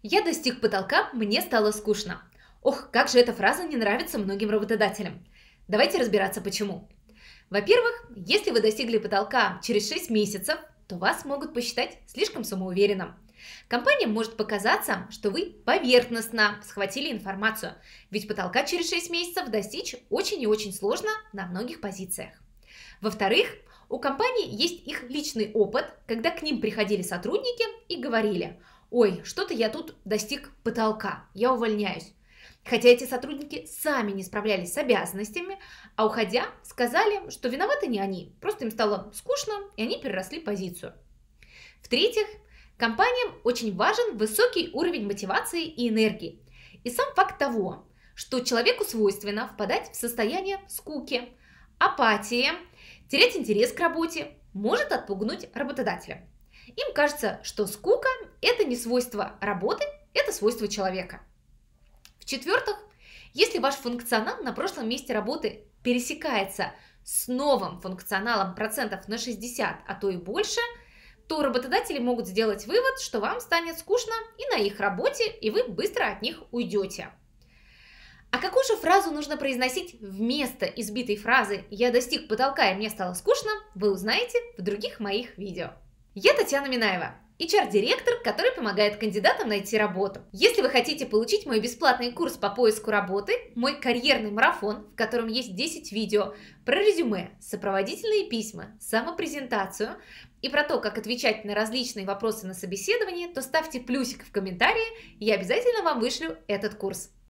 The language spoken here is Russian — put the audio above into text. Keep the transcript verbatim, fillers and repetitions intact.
Я достиг потолка, мне стало скучно. Ох, как же эта фраза не нравится многим работодателям. Давайте разбираться почему. Во-первых, если вы достигли потолка через шесть месяцев, то вас могут посчитать слишком самоуверенным. Компаниям может показаться, что вы поверхностно схватили информацию, ведь потолка через шесть месяцев достичь очень и очень сложно на многих позициях. Во-вторых, у компании есть их личный опыт, когда к ним приходили сотрудники и говорили: «Ой, что-то я тут достиг потолка, я увольняюсь». Хотя эти сотрудники сами не справлялись с обязанностями, а уходя, сказали, что виноваты не они, просто им стало скучно, и они переросли позицию. В-третьих, компаниям очень важен высокий уровень мотивации и энергии. И сам факт того, что человеку свойственно впадать в состояние скуки, апатии, терять интерес к работе, может отпугнуть работодателя. Им кажется, что скука – это не свойство работы, это свойство человека. В-четвертых, если ваш функционал на прошлом месте работы пересекается с новым функционалом процентов на шестьдесят, а то и больше, то работодатели могут сделать вывод, что вам станет скучно и на их работе, и вы быстро от них уйдете. А какую же фразу нужно произносить вместо избитой фразы «я достиг потолка и мне стало скучно», вы узнаете в других моих видео. Я Татьяна Минаева, эйч ар-директор, который помогает кандидатам найти работу. Если вы хотите получить мой бесплатный курс по поиску работы, мой карьерный марафон, в котором есть десять видео про резюме, сопроводительные письма, самопрезентацию и про то, как отвечать на различные вопросы на собеседовании, то ставьте плюсик в комментарии, и я обязательно вам вышлю этот курс.